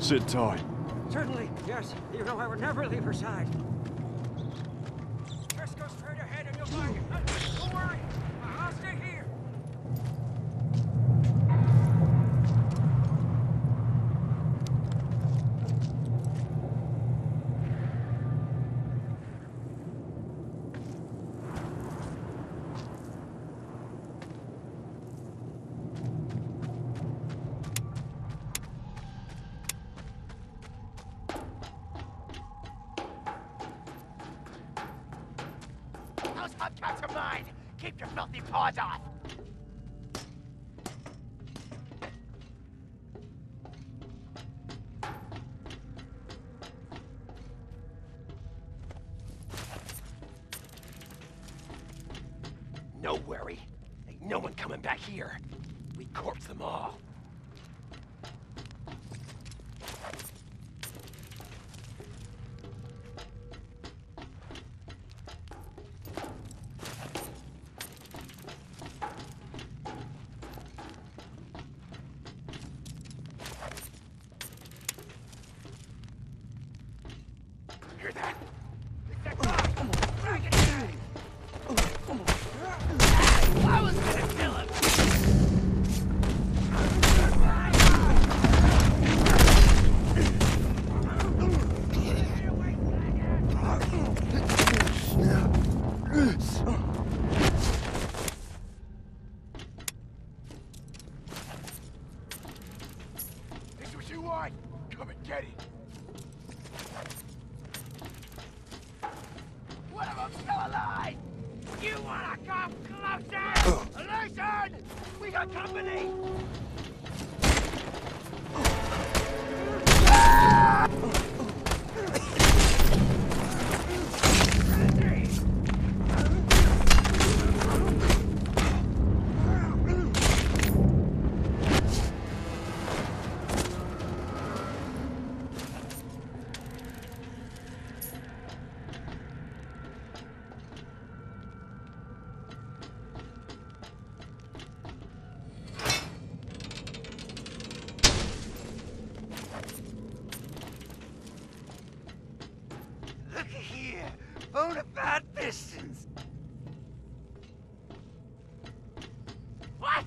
Sit tight. Certainly, yes. You know I would never leave her side. Just go straight ahead and you'll find it. Don't worry. I'll stay here. Those hubcaps are mine! Keep your filthy paws off! No worry. Ain't no one coming back here. We corpse them all. Hear that? I was gonna kill him! This is what you want? Come and get it! One of them's still alive! You wanna come closer? Listen! We got company! Look here! Bonafide Pistons! What?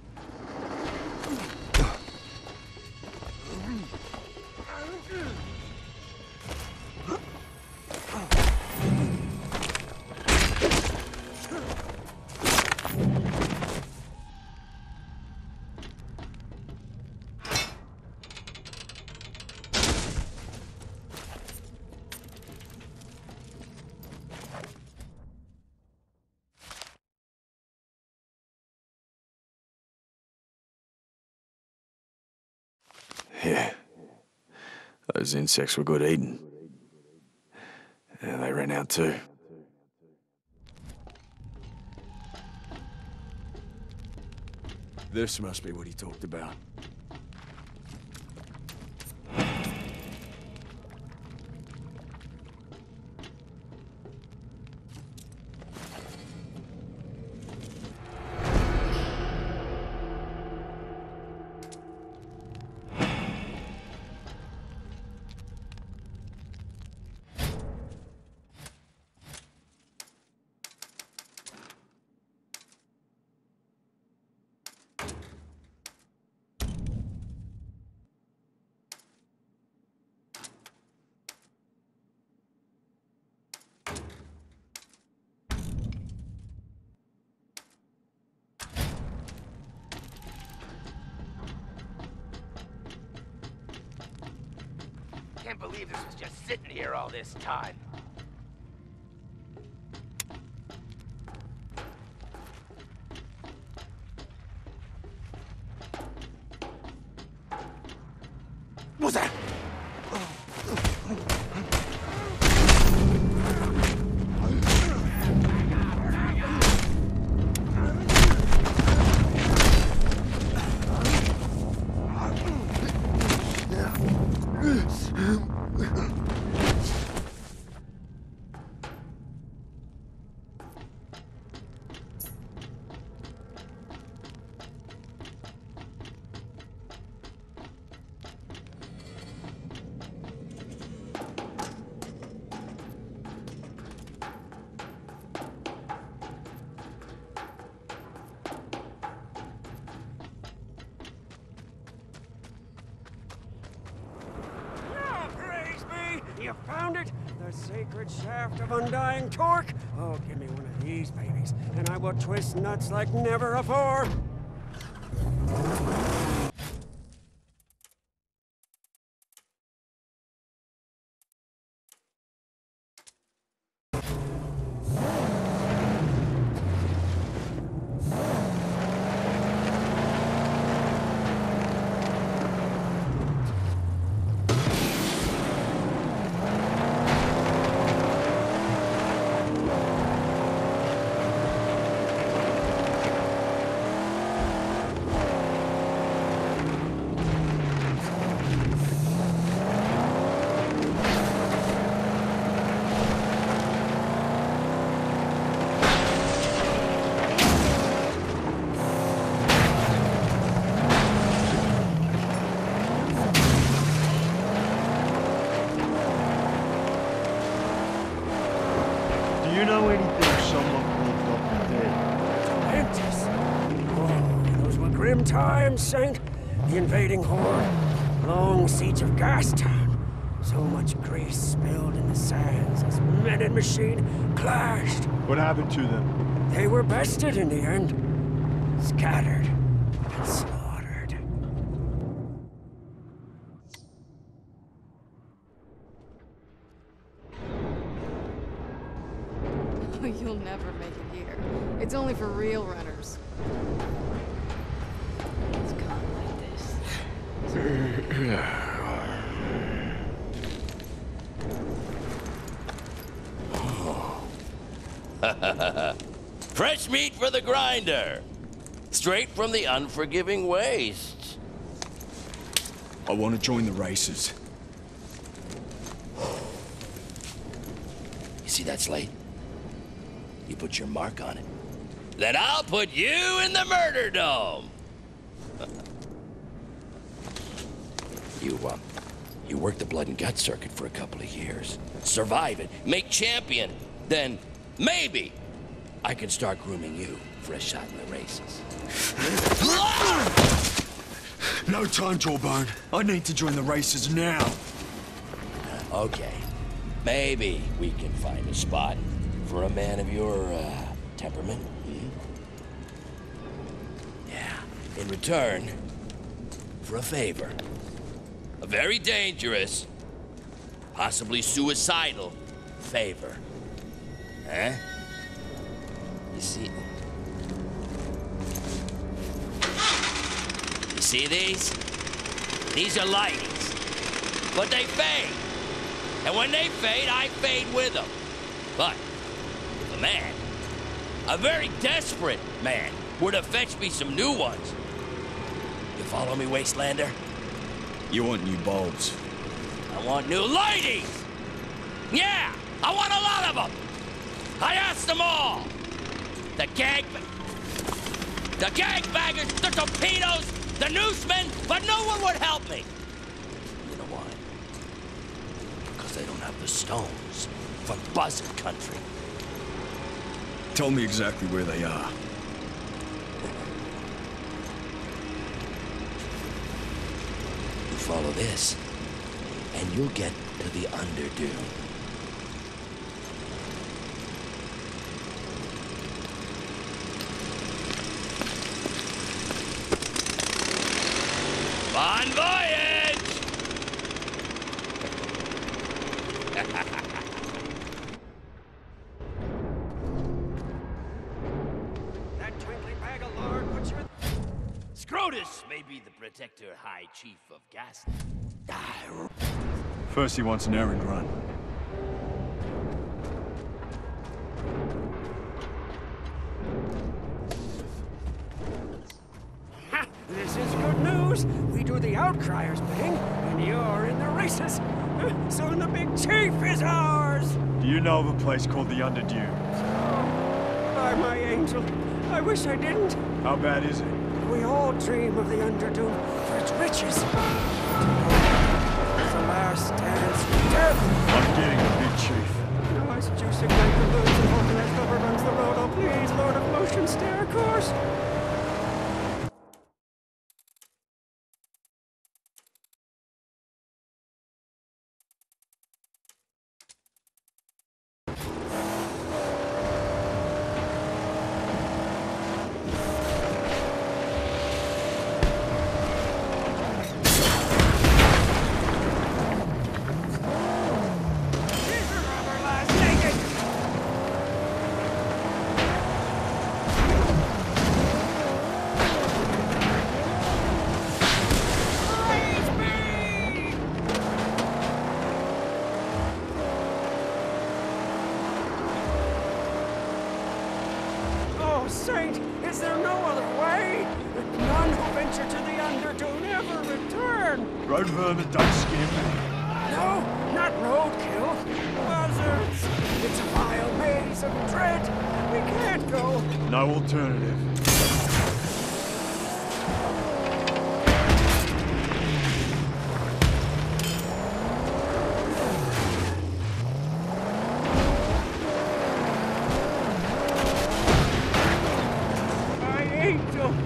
Yeah. Those insects were good eating. Yeah, they ran out too. This must be what he talked about. Can't believe this was just sitting here all this time. What's that? You found it? The sacred shaft of undying torque? Oh, give me one of these babies, and I will twist nuts like never afore. Do you know anything someone called Dr. Dead? Atlantis. Oh, those were grim times, Saint. The invading horde. Long siege of Gastown. So much grease spilled in the sands as men and machine clashed. What happened to them? They were bested in the end. Scattered and slaughtered. You'll never make it here. It's only for real runners. It's gone like this. Fresh meat for the grinder. Straight from the unforgiving wastes. I want to join the races. You see that slate? You put your mark on it. Then I'll put you in the murder dome. You work the blood and gut circuit for a couple of years. Survive it, make champion. Then maybe I can start grooming you for a shot in the races. No time, Jawbone. I need to join the races now. Okay. Maybe we can find a spot for a man of your, temperament. Hmm? Yeah. In return, for a favor. A very dangerous, possibly suicidal favor. Huh? You see... You see these? These are lightings. But they fade. And when they fade, I fade with them. But if a man, a very desperate man, were to fetch me some new ones, you follow me, Wastelander? You want new bulbs? I want new ladies! Yeah! I want a lot of them! I asked them all! The gangbangers, the torpedoes, the newsmen, but no one would help me! You know why? Because they don't have the stones from Buzzard Country. Tell me exactly where they are. You follow this, and you'll get to the Underdune. Bon voyage! That twinkly bag of lard puts you in... Scrotus may be the protector high chief of gas. First he wants an errand run. Ha! This is good news. We do the Outcriers bidding, and you're in the races. Soon the big chief is ours. Do you know of a place called the Underdune? By my angel, I wish I didn't. How bad is it? We all dream of the Underdune for its riches. It's the last dance with death. I'm getting a big chief. Now as juicing like the boots and organized rubber runs the road, oh please, Lord of Motion, stay our course. Is there no other way? None who venture to the Underdune ever return. Road vermin don't scare me. No, not roadkill. Buzzards. It's a vile maze of dread. We can't go. No alternative. I ate them.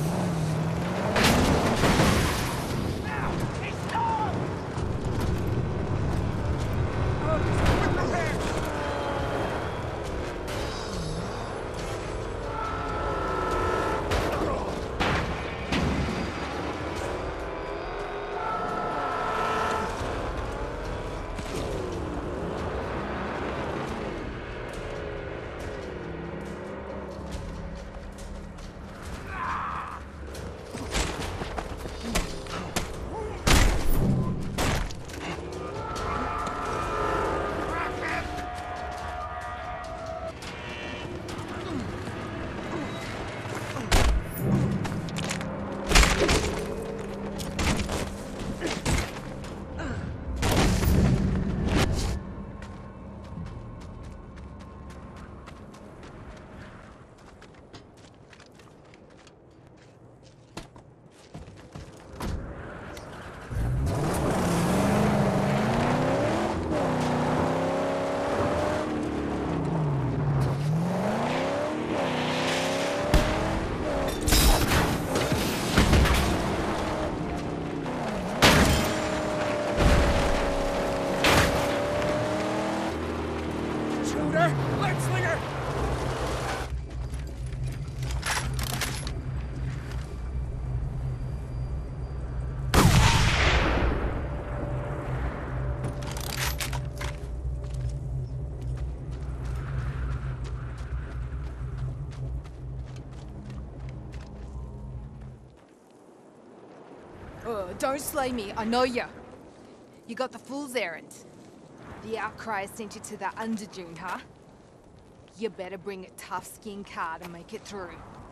Don't slay me, I know ya. You got the fool's errand. The Outcry sent you to the Underdune, huh? You better bring a tough skin car to make it through.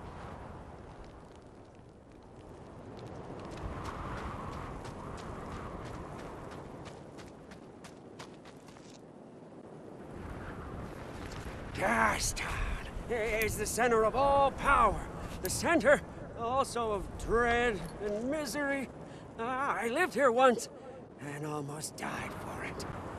Gastown is the center of all power. The center also of dread and misery. I lived here once and almost died for it.